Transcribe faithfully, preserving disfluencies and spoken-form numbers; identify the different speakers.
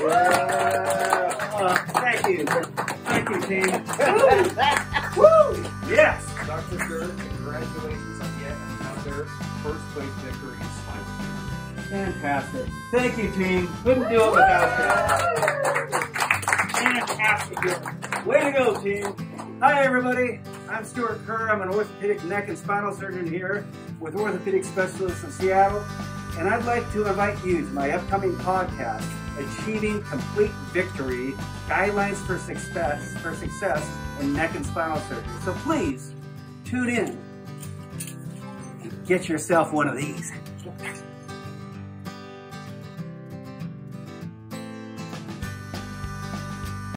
Speaker 1: Yeah. Uh, thank you. Thank you, team. Woo! Yes.
Speaker 2: Doctor Kerr, congratulations on yet another first place victory in spinal surgery.
Speaker 1: Fantastic. Thank you, team. Couldn't do it without you. Fantastic. Way to go, team. Hi, everybody. I'm Stewart Kerr. I'm an orthopedic neck and spinal surgeon here with Orthopedic Specialists in Seattle. And I'd like to invite you to my upcoming podcast, Achieving Complete Victory, Guidelines for Success, for Success in Neck and Spinal Surgery. So please, tune in and get yourself one of these.